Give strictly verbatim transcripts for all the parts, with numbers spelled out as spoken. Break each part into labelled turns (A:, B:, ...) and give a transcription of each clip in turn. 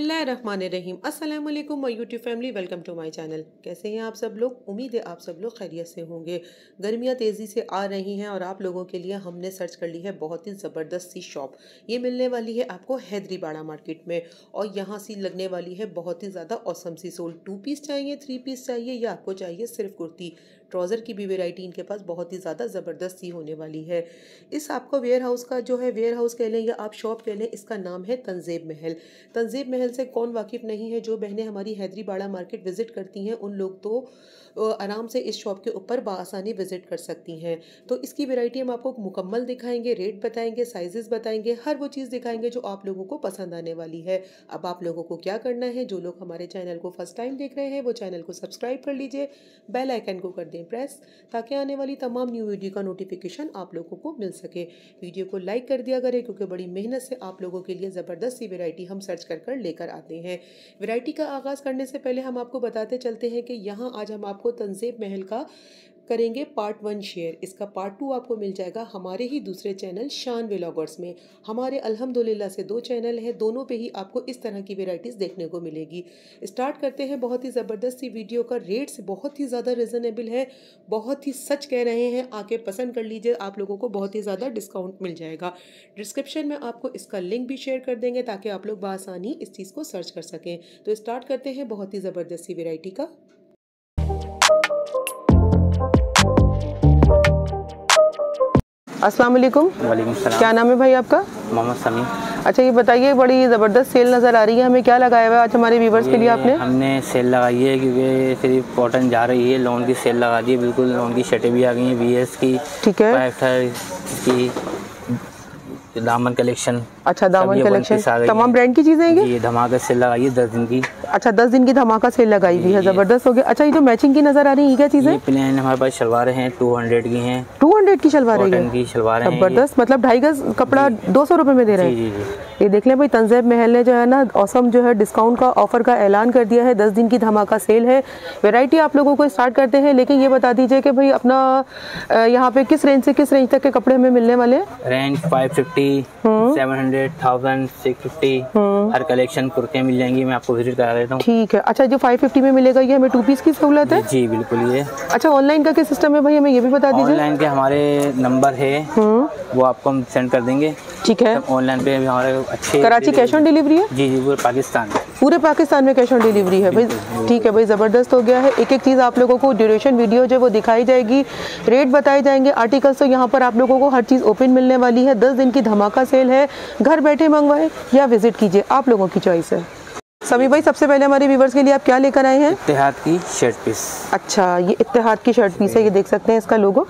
A: बिस्मिल्लाहिर्रहमानिर्रहीम। अस्सलाम वालेकुम my YouTube family, welcome to my channel. कैसे हैं आप सब लोग? उम्मीद है आप सब लोग खैरियत से होंगे। गर्मियां तेज़ी से आ रही हैं और आप लोगों के लिए हमने सर्च कर ली है बहुत ही ज़बरदस्त सी शॉप। ये मिलने वाली है आपको हैदरीबाड़ा मार्केट में और यहाँ सी लगने वाली है बहुत ही ज़्यादा औसम सी सोल। टू पीस चाहिए, थ्री पीस चाहिए या आपको चाहिए सिर्फ कुर्ती, ट्राउज़र की भी वेराइटी इनके पास बहुत ही ज़्यादा ज़बरदस्त सी होने वाली है। इस आपको वेयर हाउस का जो है, वेयर हाउस कह लें या आप शॉप कह लें, इसका नाम है तंजीब महल। तंजीब महल से कौन वाकिफ़ नहीं है? जो बहनें हमारी हैदरीबाड़ा मार्केट विज़िट करती हैं उन लोग तो आराम से इस शॉप के ऊपर बआसानी विज़िट कर सकती हैं। तो इसकी वैरायटी हम आपको मुकम्मल दिखाएंगे, रेट बताएंगे, साइजेस बताएंगे, हर वो चीज़ दिखाएंगे जो आप लोगों को पसंद आने वाली है। अब आप लोगों को क्या करना है, जो लोग हमारे चैनल को फर्स्ट टाइम देख रहे हैं वो चैनल को सब्सक्राइब कर लीजिए, बेल आइकन को कर दें प्रेस, ताकि आने वाली तमाम न्यू वीडियो का नोटिफिकेशन आप लोगों को मिल सके। वीडियो को लाइक कर दिया करें क्योंकि बड़ी मेहनत से आप लोगों के लिए ज़बरदस्त सी वैरायटी हम सर्च कर कर लेकर आते हैं। वैरायटी का आगाज़ करने से पहले हम आपको बताते चलते हैं कि यहाँ आज हम आपको तंजीब महल का करेंगे पार्ट वन शेयर। इसका पार्ट टू आपको मिल जाएगा हमारे ही दूसरे चैनल शान व्लॉगर्स में। हमारे अल्हम्दुलिल्लाह से दो चैनल हैं, दोनों पे ही आपको इस तरह की वैरायटीज़ देखने को मिलेगी। स्टार्ट करते हैं बहुत ही ज़बरदस्त सी वीडियो का। रेट्स बहुत ही ज़्यादा रिजनेबल है, बहुत ही सच कह रहे हैं, आके पसंद कर लीजिए, आप लोगों को बहुत ही ज़्यादा डिस्काउंट मिल जाएगा। डिस्क्रिप्शन में आपको इसका लिंक भी शेयर कर देंगे ताकि आप लोग बआसानी इस चीज़ को सर्च कर सकें। तो स्टार्ट करते हैं बहुत ही ज़बरदस्त सी वैरायटी का। अस्सलाम वालेकुम।
B: वालेकुम सलाम।
A: क्या नाम है भाई आपका?
B: मोहम्मद समी।
A: अच्छा, ये बताइए, बड़ी ज़बरदस्त सेल नज़र आ रही है, हमें क्या लगाया हुआ है आज हमारे व्यूवर्स के लिए आपने?
B: हमने सेल लगाई है क्योंकि सिर्फ कॉटन जा रही है, लॉन की सेल लगा दी है। बिल्कुल लॉन की शर्टें भी आ गई हैं, वी एस की, ठीक है, की दामन कलेक्शन। अच्छा, दामन कलेक्शन तमाम ब्रांड की चीज़ें हैं ये। धमाका सेल लगाई है दस दिन की। अच्छा, दस दिन की धमाका सेल लगाई हुई है, ज़बरदस्त हो गया। अच्छा, ये जो मैचिंग की नज़र आ रही है ये क्या चीज़ है? प्लेन हमारे पास शलवारें हैं, टू हंड्रेड की हैं। टू हंड्रेड की शलवारें की शलवारें ज़बरदस्त, मतलब ढाई गज कपड़ा दो सौ रुपये में दे रहे हैं। ये देख लें भाई, तंजीब महल ने जो है ना औसम जो है डिस्काउंट का ऑफर का ऐलान कर दिया है। दस दिन की धमाका सेल है। वैरायटी आप लोगों को स्टार्ट करते हैं, लेकिन ये बता दीजिए कि भाई अपना यहाँ पे किस रेंज से किस रेंज तक के कपड़े हमें मिलने वाले हैं? Range five fifty, seven hundred, thousand, six fifty, हर कलेक्शन कुर्तियाँ मिल जाएंगी। मैं आपको विजिट करा देता हूँ। ठीक है। अच्छा, जो फाइव फिफ्टी में मिलेगा ये हमें टू पीस की सहूलत है? जी बिल्कुल। ये अच्छा, ऑनलाइन का क्या सिस्टम है भाई, हमें ये भी बता दीजिए। ऑनलाइन के हमारे नंबर है, वो आपको हम सेंड कर देंगे। ठीक है। ऑनलाइन पे हमारे अच्छे कराची कैश ऑन डिलीवरी है? जी जी, पूरे पाकिस्तान में, पूरे पाकिस्तान में कैश ऑन डिलीवरी है भाई। ठीक है भाई, ज़बरदस्त हो गया है। एक एक चीज़ आप लोगों को ड्यूरेशन वीडियो जो है वो दिखाई जाएगी, रेट बताए जाएंगे, आर्टिकल्स तो यहाँ पर आप लोगों को हर चीज़ ओपन मिलने वाली है। दस दिन की धमाका सेल है, घर बैठे मंगवाए या विजिट कीजिए, आप लोगों की चॉइस है। समी भाई, सबसे पहले हमारे व्यूवर्स के लिए आप क्या लेकर आए हैं? इत्तेहाद की शर्ट पीस। अच्छा, ये इत्तेहाद की शर्ट पीस है, ये देख सकते हैं इसका लोगो,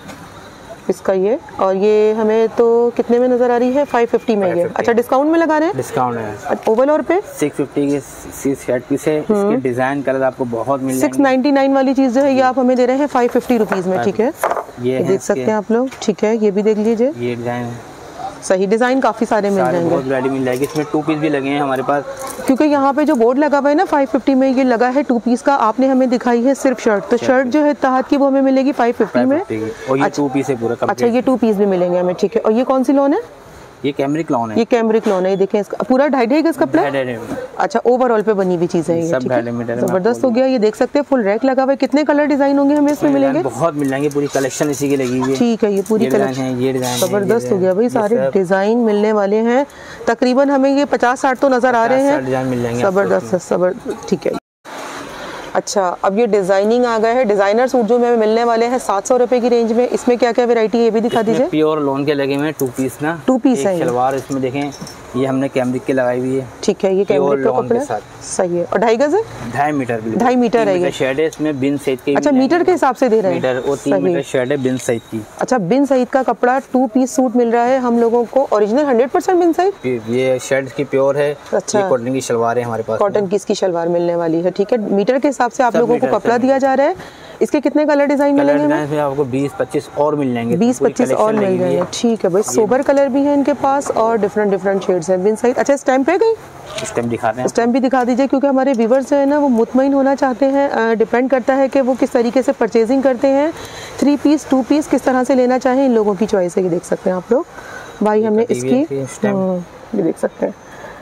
B: इसका ये, और ये हमें तो कितने में नजर आ रही है? फाइव फिफ्टी में ये। अच्छा, डिस्काउंट में लगा रहे हैं? डिस्काउंट है। ओवल और पे सिक्स फिफ्टी की शर्ट पीस है। इसके डिजाइन कलर आपको बहुत मिल जाएंगे। सिक्स नाइन्टी नाइन वाली चीज जो है ये आप हमें दे रहे हैं फाइव फिफ्टी रुपीज में। ठीक है, ये देख सकते हैं आप लोग। ठीक है, ये भी देख लीजिए, ये डिजाइन है सही। डिजाइन काफी सारे मिल जाएंगे, बहुत वैरायटी मिल जाएगी। इसमें टू पीस भी लगे हैं हमारे पास, क्योंकि यहाँ पे जो बोर्ड लगा हुआ है ना फाइव फिफ्टी में, ये लगा है टू पीस का। आपने हमें दिखाई है सिर्फ शर्ट, तो शर्ट जो है इत्तेहाद की वो हमें मिलेगी फाइव फिफ्टी में, और ये टू पीस है पूरा। अच्छा, ये टू पीस भी मिलेंगे हमें। ठीक है, और ये कौन सी लोन है? ये कैमरिक लॉन है। ये कैमरिक लॉन है, ये देखें इसका पूरा ढाई ढाई गज कपड़ा। अच्छा, ओवरऑल पे बनी हुई चीजें हैं, जबरदस्त हो गया। ये देख सकते हैं फुल रैक लगा हुआ है। कितने कलर डिजाइन होंगे हमें इसमें मिलेंगे? बहुत मिल जाएंगे, पूरी कलेक्शन इसी की लगी हुई है। ठीक है, ये पूरी कलेक्शन, ये डिजाइन जबरदस्त हो गया भाई, सारे डिजाइन मिलने वाले हैं। तकरीबन हमें ये पचास साठ तो नजर आ रहे हैं, डिजाइन मिल जाएंगे जबरदस्त जबरदस्त। ठीक है। अच्छा, अब ये डिजाइनिंग आ गया है। डिजाइनर सूट जो हमें मिलने वाले हैं सात सौ रुपए की रेंज में। इसमें क्या क्या वैरायटी है ये भी दिखा दीजिए। प्योर लॉन के लगे हुए हैं, टू पीस ना, टू पीस है। सलवार इसमें देखें, ये हमने कैमरिक की लगाई हुई है। ठीक है, ये कैमरिक का कपड़ा है, सही है। और ढाई गज है, ढाई मीटर ढाई मीटर है ये शर्ट है। इसमें बिन सईद की। अच्छा, मीटर के हिसाब से दे रहे हैं? मीटर और तीन मीटर शर्ट है बिन सईद की। अच्छा, बिन सईद का कपड़ा टू पीस सूट मिल रहा है हम लोगों को, original hundred percent Bin Saeed. ये शर्ट की प्योर है। अच्छा, कॉटन की शलवार है हमारे पास, कॉटन की इसकी शलवार मिलने वाली है। ठीक है, मीटर के हिसाब से आप लोगों को कपड़ा दिया जा रहा है। इसके कितने कलर डिजाइन मिलेंगे हमें? आपको बीस पच्चीस और मिल जाएंगे, बीस पच्चीस और मिल जाएंगे। ठीक है भाई, सोबर कलर भी है इनके पास और डिफरेंट डिफरेंट शेड्स हैं बिन सईद। अच्छा, स्टैम्प है गई? स्टैम्प दिखाते हैं, स्टैम्प भी दिखा दीजिए, क्योंकि हमारे व्यूवर्स जो है ना वो मुतमईन होना चाहते हैं। डिपेंड करता है कि वो किस तरीके से परचेजिंग करते हैं, थ्री पीस टू पीस किस तरह से लेना चाहें, इन लोगों की चॉइस है। ये देख सकते हैं आप लोग भाई, हमने इसकी ये देख सकते हैं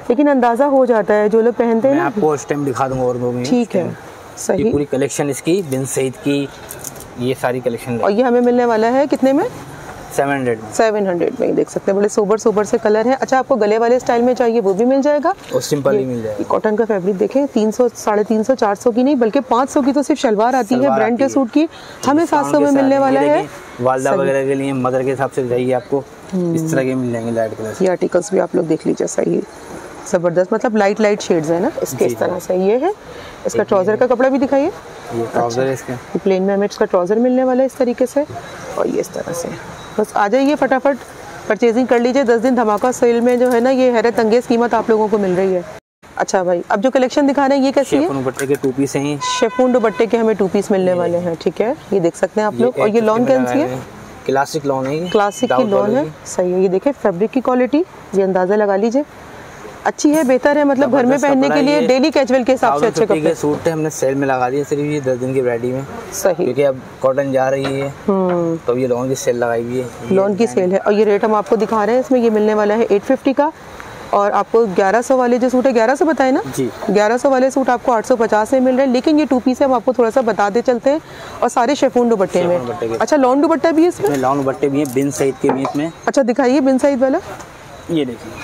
A: लेकिन अंदाजा हो जाता है जो लोग पहनते हैं।
B: मैं आपको उस टाइम दिखा दूंगा और दो में।
A: ठीक है, सही।
B: पूरी कलेक्शन इसकी बिन सईद की, ये सारी कलेक्शन।
A: और ये हमें मिलने वाला है कितने में?
B: सेवन हंड्रेड में।
A: सेवन हंड्रेड में। देख सकते हैं बड़े सोबर सोबर से कलर है। अच्छा, आपको गले वाले स्टाइल में चाहिए वो भी मिल जाएगा
B: और सिंपल ही मिल जाएगा।
A: कॉटन का फैब्रिक देखें, तीन सौ साढ़े तीन सौ चार सौ की नहीं बल्कि पाँच सौ की तो सिर्फ शलवार आती है ब्रांड के सूट की, हमें सात सौ में मिलने वाला है।
B: वालदा वगैरह के लिए मदर के हिसाब से चाहिए आपको, इस तरह के मिल जाएंगे लाइट कलर।
A: ये आर्टिकल्स भी आप लोग देख लीजिए, सही ज़बरदस्त, मतलब लाइट लाइट शेड्स है ना इसके, इस तरह से। ये है इसका ट्राउज़र का कपड़ा भी दिखाइए।
B: ये ट्राउज़र है इसका,
A: प्लेन में हमें इसका ट्राउज़र मिलने वाला है इस तरीके से, और ये इस तरह से। बस आ जाइए फटाफट परचेजिंग कर लीजिए। दस दिन धमाका सेल में जो है ना ये हैरत अंगेज कीमत आप लोगों को मिल रही है। अच्छा भाई, अब जो कलेक्शन दिखा रहे हैं ये कैसी है?
B: शिफॉन दुपट्टे के टू पीस हैं।
A: शिफॉन दुपट्टे के हमें टू पीस मिलने वाले हैं, ठीक है, ये देख सकते हैं आप लोग। और ये लॉन कैसी है?
B: क्लासिक लॉन है,
A: क्लासिक की लॉन है, सही है। ये देखें फैब्रिक की क्वालिटी, ये अंदाज़ा लगा लीजिए, अच्छी है, बेहतर है, मतलब घर में पहनने के लिए डेली कैजुअल के हिसाब से अच्छे कपड़े।
B: सूट है हमने सेल में लगा दिए सिर्फ ये दस दिन की वैरायटी में,
A: सही,
B: क्योंकि अब कॉटन जा रही है तो ये लॉन की सेल लगाई हुई है।
A: लॉन की सेल है और ये रेट हम आपको दिखा रहे हैं, इसमें ये मिलने वाला है एट फिफ्टी का। और आपको ग्यारह सौ वाले जो सूट है, ग्यारह सौ बताए ना
B: जी,
A: ग्यारह सौ वाले सूट आपको आठ सौ पचास में मिल रहे हैं, लेकिन ये टू पीस है, हम आपको थोड़ा सा बता दे चलते हैं। और सारे शिफॉन दुपट्टे में। अच्छा, लॉन दुपट्टा भी है इसमें?
B: लॉन दुपट्टे भी है बिन सईद के बीच में।
A: अच्छा, दिखाइए बिन सईद वाला।
B: ये देखिए,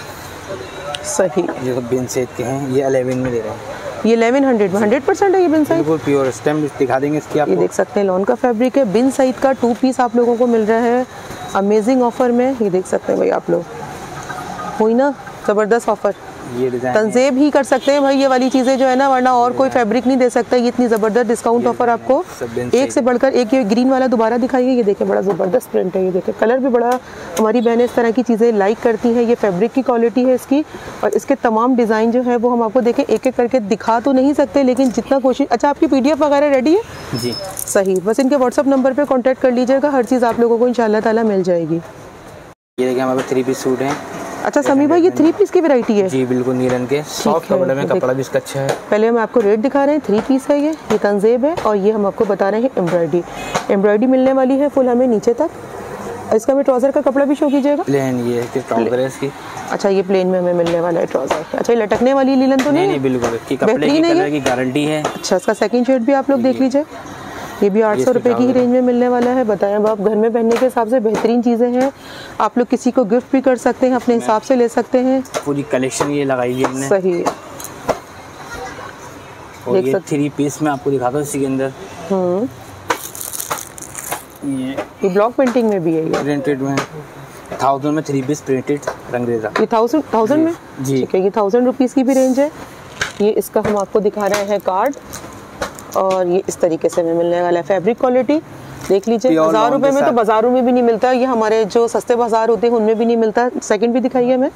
A: सही,
B: ये तो बिन सईद के हैं, ये अलेवन में दे रहे हैं।
A: ये इलेवन हंड्रेड में हंड्रेड परसेंट है ये बिन सईद,
B: बिल्कुल प्योर स्टैम्प दिखा देंगे इसकी आपको।
A: ये देख सकते हैं लॉन का फैब्रिक है, बिन सईद का टू पीस आप लोगों को मिल रहा है अमेजिंग ऑफर में। ये देख सकते हैं भाई आप लोग, हुई ना ज़बरदस्त ऑफर।
B: ये डिजाइन
A: तंजेब ही कर सकते हैं भाई ये वाली चीज़ें जो है ना, वरना और कोई फैब्रिक नहीं दे सकता। ये इतनी ज़बरदस्त डिस्काउंट ऑफर आपको, एक से बढ़कर एक। ये ग्रीन वाला दोबारा दिखाइए, ये देखें बड़ा ज़बरदस्त प्रिंट है, ये देखें कलर भी बड़ा, हमारी बहनें इस तरह की चीज़ें लाइक करती हैं। ये फैब्रिक की क्वालिटी है इसकी, और इसके तमाम डिज़ाइन जो है वो हम आपको देखें एक एक करके दिखा तो नहीं सकते, लेकिन जितना कोशिश। अच्छा, आपकी पी डी एफ वगैरह रेडी है?
B: जी,
A: सही, बस इनके व्हाट्सअप नंबर पर कॉन्टैक्ट कर लीजिएगा, हर चीज़ आप लोगों को इंशाल्लाह ताला मिल जाएगी।
B: ये देखिए हमारे थ्री पीस सूट हैं।
A: अच्छा समी भाई, ये थ्री पीस की वैरायटी है?
B: जी बिल्कुल, नीलन के सॉफ्ट कपड़े में, कपड़ा भी इसका अच्छा है।
A: पहले हम आपको रेट दिखा रहे हैं, थ्री पीस है ये ये तंजेब है, और ये हम आपको बता रहे हैं एम्ब्रॉयडरी। एम्ब्रॉयडरी मिलने वाली है फुल हमें नीचे तक। इसका हमें ट्राउज़र का कपड़ा भी शो कीजिएगा।
B: प्लेन ये है, ट्राउज़र है इसकी।
A: अच्छा, ये प्लेन में हमें मिलने वाला है ट्राउज़र। अच्छा, ये लटकने वाली लीलन तो नहीं?
B: नहीं, बिल्कुल इसकी कपड़े की कलर की गारंटी है।
A: अच्छा, इसका सेकंड शेड भी आप लोग देख लीजिए, ये भी आठ सौ रुपये की ही रेंज में मिलने वाला है। बताएं, अब आप घर में पहनने के हिसाब से बेहतरीन चीज़ें हैं, आप लोग किसी को गिफ्ट भी कर सकते हैं, अपने हिसाब से ले सकते हैं।
B: पूरी कलेक्शन ये लगाई है हमने,
A: सही है।
B: और ये थ्री पीस में आपको दिखाता हूँ इसी के अंदर।
A: हम्म,
B: ये
A: ये ब्लॉक प्रिंटिंग में भी है, ये
B: प्रिंटेड में थाउजेंड में थ्री पीस प्रिंटेड रंगरेजा।
A: ये थाउजेंड थाउजेंड में
B: जी,
A: ठीक है, ये थाउजेंड रुपीज़ की भी रेंज है। ये इसका हम आपको दिखा रहे हैं कार्ड, और ये इस तरीके से हमें मिलने वाला है। फैब्रिक क्वालिटी देख लीजिए, हज़ार रुपये में तो बाज़ारों में भी नहीं मिलता, ये हमारे जो सस्ते बाज़ार होते हैं उनमें भी नहीं मिलता। सेकंड भी दिखाइए हमें,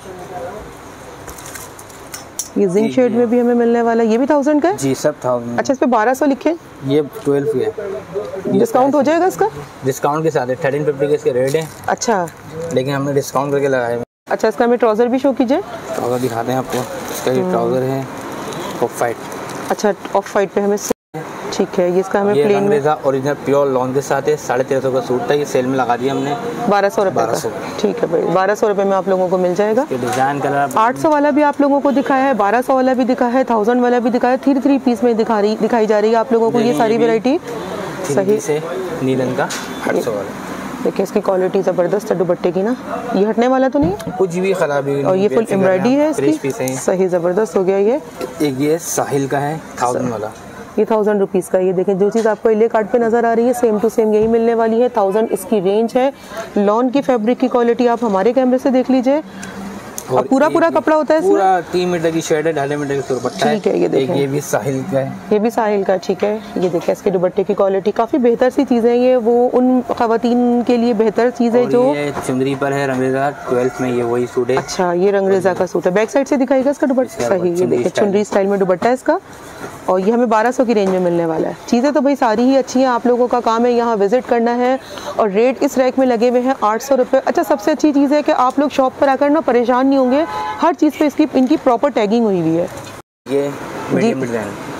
A: ये जिंक शेड में भी हमें मिलने वाला है, ये भी थाउजेंड का है
B: जी, सब थाउजेंड।
A: अच्छा, इस पे बारह सौ लिखे,
B: ये ट्वेल्व है।
A: डिस्काउंट हो जाएगा इसका?
B: डिस्काउंट के साथ है, थर्टीन फिफ्टी के इसके रेट है।
A: अच्छा,
B: लेकिन हमने डिस्काउंट करके लगाया है।
A: अच्छा, इसका हमें ट्राउज़र भी शो कीजिए।
B: ट्राउज़र दिखाते हैं आपको, इसका ये ट्राउज़र है ऑफ वाइट।
A: अच्छा, ऑफ वाइट पे हमें, ठीक है, ये इसका हमें
B: ये
A: प्लेन में
B: ओरिजिनल प्योर लॉन के साथ है, साढ़े तेरह सौ का सूट था, ये सेल में लगा दिया हमने
A: बारह सौ रुपये का। ठीक है भाई, बारह सौ रुपये में आप लोगों को मिल जाएगा।
B: डिजाइन कलर
A: आठ सौ वाला भी आप लोगों को दिखाया है, बारह सौ वाला भी दिखाया है, थाउजेंड वाला भी दिखाया है, थ्री थ्री पीस में दिखा रही दिखाई जा रही है आप लोगों को ये सारी वैरायटी। सही
B: से नीलन का आठ सौ वाला,
A: देखिए इसकी क्वालिटी ज़बरदस्त है दुपट्टे की ना, ये हटने वाला तो नहीं है,
B: कुछ भी खराबी नहीं।
A: और ये फुल एम्ब्रॉयडरी है इसकी, सही ज़बरदस्त हो गया। ये
B: एक ये साहिल का है थाउजेंड वाला,
A: ये थाउजेंड रुपीज़ का। ये देखें, जो चीज़ आपको इले कार्ड पे नज़र आ रही है सेम टू सेम यही मिलने वाली है। थाउजेंड इसकी रेंज है। लॉन की फैब्रिक की क्वालिटी आप हमारे कैमरे से देख लीजिए, और पूरा पूरा कपड़ा होता है इसमें,
B: पूरा तीन मीटर की शर्ट है, ढाई मीटर का दुपट्टा है।
A: ठीक है, ये देखें,
B: ये भी साहिल का है,
A: ये भी साहिल का, ठीक है। ये देखें इसके दुपट्टे की क्वालिटी काफ़ी बेहतर सी चीज़ें हैं, ये वो उन खवातीन के लिए बेहतर चीज़ है जो
B: चुंदरी पर है, रंगरेजा ट्वेल्थ में ये वही सूट है।
A: अच्छा, ये रंगरेजा का सूट है, बैक साइड से दिखाएगा इसका दुपट्टा, सही, ये देखिए चुनरी स्टाइल में दुपट्टा है इसका, और ये हमें बारह सौ की रेंज में मिलने वाला है। चीज़ें तो भाई सारी ही अच्छी हैं, आप लोगों का काम है यहाँ विजिट करना है, और रेट इस रैक में लगे हुए हैं आठ सौ रुपये। अच्छा, सबसे अच्छी चीज़ है कि आप लोग शॉप पर आकर ना परेशान नहीं होंगे, हर चीज़ पे इसकी इनकी प्रॉपर टैगिंग हुई हुई है।
B: ये मीडियम डिज़ाइन,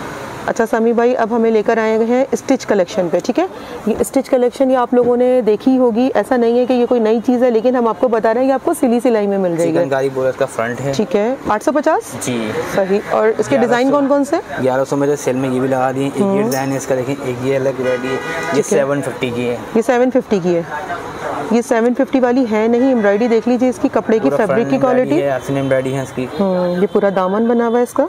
A: अच्छा समी भाई, अब हमें लेकर आए हैं स्टिच कलेक्शन पे, ठीक है। ये स्टिच कलेक्शन ये आप लोगों ने देखी होगी, ऐसा नहीं है कि ये कोई नई चीज़ है, लेकिन हम आपको बता रहे हैं कि आपको सिली सिलाई में मिल रही है।
B: चिकनकारी बॉर्डर का फ्रंट है, ठीक है,
A: आठ सौ पचास
B: जी
A: सही। और इसके डिज़ाइन कौन कौन से?
B: ग्यारह सौ में जो सेल में ये भी लगा दिए। एक ये डिज़ाइन है इसका, देखें, एक ये अलग वैरायटी है, ये सेवन फिफ्टी की है।
A: ये सेवन फिफ्टी की है, ये सेवन फिफ्टी वाली है नहीं। एम्ब्रॉयडरी देख लीजिए इसकी, कपड़े की, फैब्रिक की क्वालिटी,
B: एम्ब्रॉयडरी है इसकी।
A: ये पूरा दामन बना हुआ है इसका,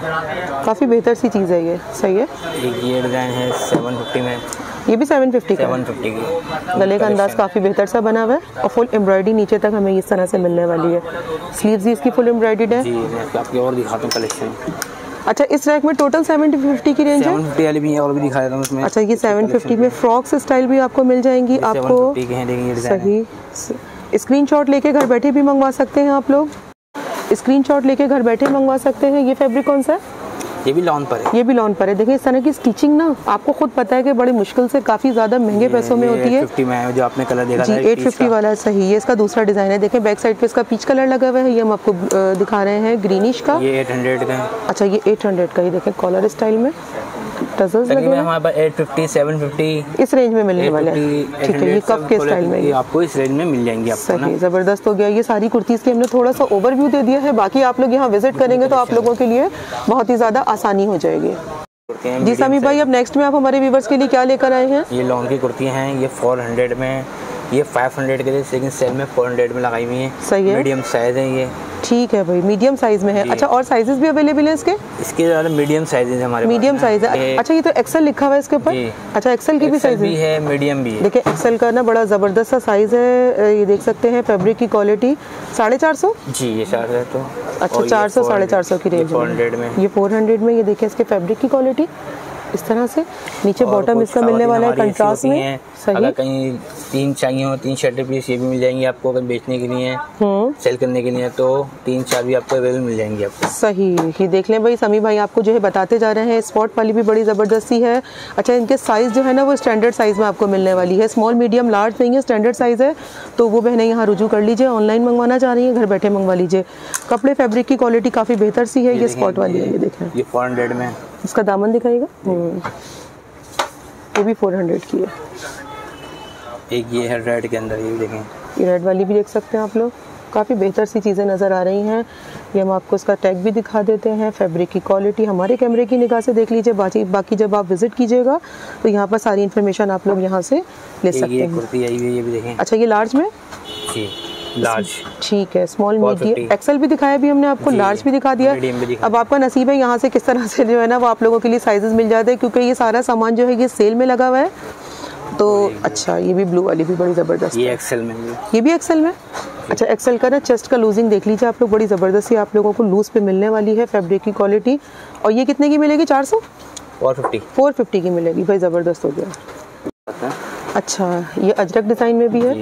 A: काफ़ी बेहतर सी चीज़ है ये, सही है।
B: एक ये डिज़ाइन है सेवन फिफ्टी में,
A: ये भी सेवन फिफ्टी का,
B: सेवन फिफ्टी की।
A: गले का अंदाज काफ़ी बेहतर सा बना हुआ है और फुल एम्ब्रॉयडरी नीचे तक हमें इस तरह से मिलने वाली है। स्लीव्स भी इसकी फुल एम्ब्रॉयडर्ड है।
B: जी मैं आपको और दिखाता हूँ कलेक्शन।
A: अच्छा, इस रैक में टोटल सेवन फिफ्टी की रेंज है।
B: सेवन फिफ्टी वाली भी है और भी दिखा देता हूँ इसमें।
A: अच्छा, ये सेवन फिफ्टी में फ्रॉक्स स्टाइल भी आपको मिल जाएंगी आपको, सही। स्क्रीनशॉट लेके घर बैठे भी मंगवा सकते हैं आप लोग, स्क्रीनशॉट लेके घर बैठे मंगवा सकते हैं। ये फैब्रिक कौन सा है?
B: ये भी लॉन पर है,
A: ये भी लॉन पर है। देखिए इस तरह की स्टिचिंग ना आपको खुद पता है कि बड़ी मुश्किल से काफ़ी ज़्यादा महंगे पैसों में होती है।
B: एट फिफ्टी में जो आपने कलर देखा
A: जी, एट फिफ्टी वाला सही। ये इसका दूसरा डिज़ाइन है, देखें बैक साइड पे इसका पीच कलर लगा हुआ है, ये हम आपको दिखा रहे हैं ग्रीनिश का।
B: ये एट हंड्रेड का है।
A: अच्छा, ये एट हंड्रेड का, ये देखें कॉलर स्टाइल में टजल्स लगे हैं।
B: हमारे पास एट फिफ्टी, सेवन फिफ्टी
A: इस रेंज में मिलने वाले हैं, ठीक है। ये कप के स्टाइल में
B: ये आपको इस रेंज में मिल जाएंगी आपको,
A: सही, ज़बरदस्त हो गया। ये सारी कुर्तीज़ की हमने थोड़ा सा ओवरव्यू दे दिया है, बाकी आप लोग यहाँ विजिट करेंगे तो आप लोगों के लिए बहुत ही ज़्यादा आसानी हो जाएगी। जी समी भाई, अब नेक्स्ट में आप हमारे व्यूवर्स के लिए क्या लेकर आए हैं?
B: ये लॉन की कुर्तियाँ हैं, ये फोर हंड्रेड में, ये फाइव हंड्रेड के लिए, लेकिन सेल में फोर हंड्रेड में लगाई हुई हैं।
A: सही है,
B: मीडियम साइज है ये,
A: ठीक है भाई, मीडियम साइज में है। अच्छा, और साइजेस भी अवेलेबल है इसके?
B: इसके ज़्यादा मीडियम साइजेस है हमारे,
A: मीडियम साइज है। अच्छा, ये तो एक्सेल लिखा हुआ है इसके ऊपर। अच्छा, एक्सेल की भी साइज
B: भी है, मीडियम भी है।
A: देखिए एक्सेल का ना बड़ा ज़बरदस्त सा साइज है, ये देख सकते हैं। फैब्रिक की क्वालिटी साढ़े चार सौ
B: जी, ये साढ़े तो
A: अच्छा चार सौ साढ़े चार सौ की रेंज में, ये फोर हंड्रेड में। ये देखिए इसके फैब्रिक की क्वालिटी इस तरह से, नीचे बॉटम इसका मिलने वाला है कंट्रास्ट में, सही।
B: अगर कहीं तीन चाहिए हो, तीन शर्ट पीस ये भी मिल जाएंगी आपको, अगर बेचने के लिए, सेल करने के लिए, तो तीन चार भी आपको अवेलेबल मिल जाएंगी आपको, सही।
A: ये देख लें भाई, समी भाई आपको जो है बताते जा रहे हैं। स्पॉट वाली भी बड़ी ज़बरदस्ती है। अच्छा, इनके साइज़ जो है ना वो स्टैंडर्ड साइज़ में आपको मिलने वाली है, स्मॉल मीडियम लार्ज नहीं है, स्टैंडर्ड साइज़ है। तो वो बहनें यहाँ रुजू कर लीजिए, ऑनलाइन मंगवाना चाह रही हैं घर बैठे मंगवा लीजिए। कपड़े फैब्रिक की क्वालिटी काफ़ी बेहतर सी है। ये स्पॉट वाली है, ये देखें,
B: ये फोर हंड्रेड में।
A: इसका दामन दिखाइएगा, ये भी फोर हंड्रेड की है।
B: एक ये है रेड के अंदर, ये भी देखें,
A: ये रेड वाली भी देख सकते हैं आप लोग, काफ़ी बेहतर सी चीज़ें नज़र आ रही हैं। ये हम आपको इसका टैग भी दिखा देते हैं। फैब्रिक की क्वालिटी हमारे कैमरे की निगाह से देख लीजिए, बाकी बाकी जब आप विजिट कीजिएगा तो यहाँ पर सारी इन्फॉर्मेशन आप लोग यहाँ से ले सकते हैं।
B: कुर्ती आई हुई है, ये भी देखें।
A: अच्छा, ये लार्ज में,
B: जी लार्ज,
A: ठीक है। स्मॉल मीडियम एक्सेल भी दिखाया भी हमने आपको, लार्ज भी दिखा दिया। अब आपका नसीब है यहाँ से किस तरह से जो है ना वो आप लोगों के लिए साइजेस मिल जाते हैं, क्योंकि ये सारा सामान जो है ये सेल में लगा हुआ है। तो अच्छा, ये भी ब्लू वाली भी बड़ी ज़बरदस्त,
B: ये एक्सेल में,
A: ये भी एक्सेल में। अच्छा, एक्सेल का ना चेस्ट का लूजिंग देख लीजिए आप लोग, बड़ी ज़बरदस्ती आप लोगों को लूज पे मिलने वाली है। फैब्रिक की क्वालिटी, और ये कितने की मिलेगी? चार सौ
B: फोर फिफ्टी
A: फोर फिफ्टी की मिलेगी भाई, ज़बरदस्त हो गया। अच्छा, ये अजरक डिज़ाइन में भी है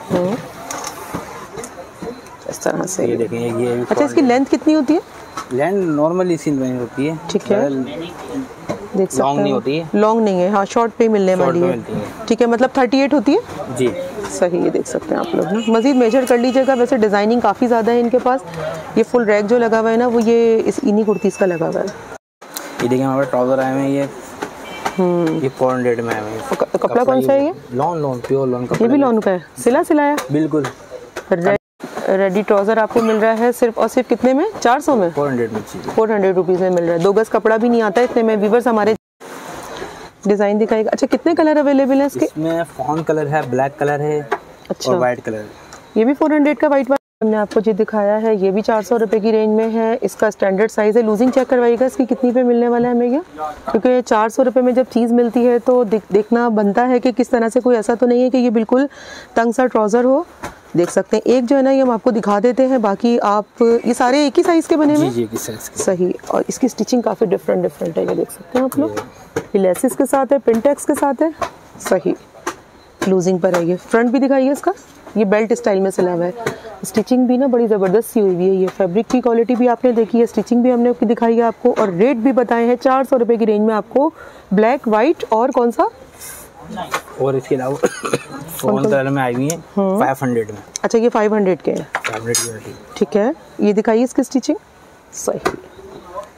A: इस तरह से,
B: ये देखें, ये भी।
A: अच्छा, इसकी लेंथ कितनी होती है?
B: लेंथ नॉर्मली इसी में होती है,
A: ठीक है, देख सकते हैं,
B: लॉन्ग नहीं होती है,
A: लॉन्ग नहीं है, हाँ शॉर्ट पे मिलने वाली है, ठीक है। मतलब थर्टी एट होती है
B: जी,
A: सही। ये देख सकते हैं आप लोग ना, मजीद मेजर कर लीजिएगा। वैसे डिज़ाइनिंग काफ़ी ज़्यादा है इनके पास। ये फुल रैक जो लगा हुआ है ना वो ये इस इन्हीं कुर्तीज़ का लगा हुआ है।
B: ये देखिए हमारे ट्राउजर आए हैं, ये ये फोर हंड्रेड में आए हैं।
A: कपड़ा कौन सा है ये?
B: लॉन लॉन प्योर लॉन का,
A: ये भी लॉन का है, सिला सिलाया,
B: बिल्कुल।
A: रेडी ट्राउजर आपको मिल रहा है सिर्फ और सिर्फ कितने में? चार सौ में,
B: फोर हंड्रेड में,
A: फोर हंड्रेड रुपीज़ में मिल रहा है। दो गज कपड़ा भी नहीं आता इतने में। व्यूअर्स हमारे डिज़ाइन दिखाएगा। अच्छा, कितने कलर अवेलेबल है इसके?
B: इसमें फॉन कलर है, ब्लैक कलर है, अच्छा, और वाइट कलर।
A: ये भी फोर हंड्रेड का वाइट वाइट हमने आपको जो दिखाया है, ये भी चार सौ रुपये की रेंज में है। इसका स्टैंडर्ड साइज़ है। लूजिंग चेक करवाइएगा इसकी कितनी पे मिलने वाला है हमें ये, क्योंकि चार सौ रुपये में जब चीज़ मिलती है तो देख, देखना बनता है कि किस तरह से, कोई ऐसा तो नहीं है कि ये बिल्कुल तंग सा ट्राउज़र हो। देख सकते हैं एक जो है ना ये हम आपको दिखा देते हैं, बाकी आप ये सारे एक ही साइज़ के बने हुए हैं, सही। और इसकी स्टिचिंग काफ़ी डिफरेंट डिफरेंट है, ये देख सकते हैं आप लोग। ये लेसिस के साथ है, पिनटेक्स के साथ है, सही। लूजिंग पर है ये। फ्रंट भी दिखाइए इसका, ये बेल्ट स्टाइल में सिला हुआ है। स्टिचिंग भी ना बड़ी ज़बरदस्त सी हुई है। ये फैब्रिक की क्वालिटी भी आपने देखी है, स्टिचिंग भी हमने दिखाई है आपको, और रेट भी बताए हैं। चार सौ रुपये की रेंज में आपको ब्लैक, वाइट और कौन सा,
B: और इसके अलावा फोन कलर में आई हुई है फाइव हंड्रेड में।
A: अच्छा, ये फाइव हंड्रेड के हैं, ठीक है। ये दिखाइए इसकी स्टिचिंग, सही।